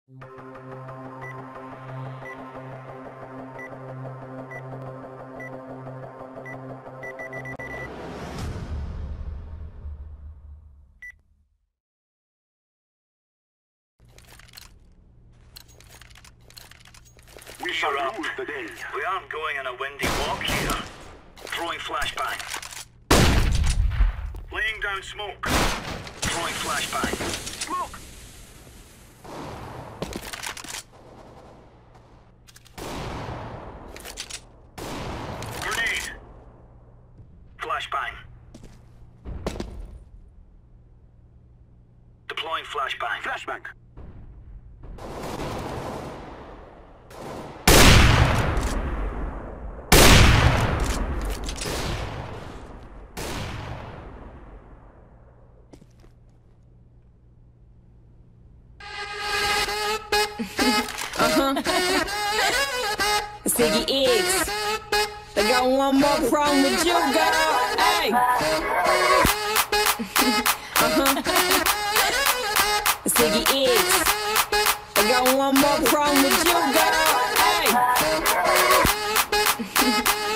We shall rule the day. We aren't going on a windy walk here. Throwing flashbang. Laying down smoke. Throwing flashbang. Smoke! Grenade. Flashbang. Deploying flashbang. Flashbang. Ziggy X. They got one more problem with you, girl. Hey. Ziggy X. They got one more problem with you, girl. Hey.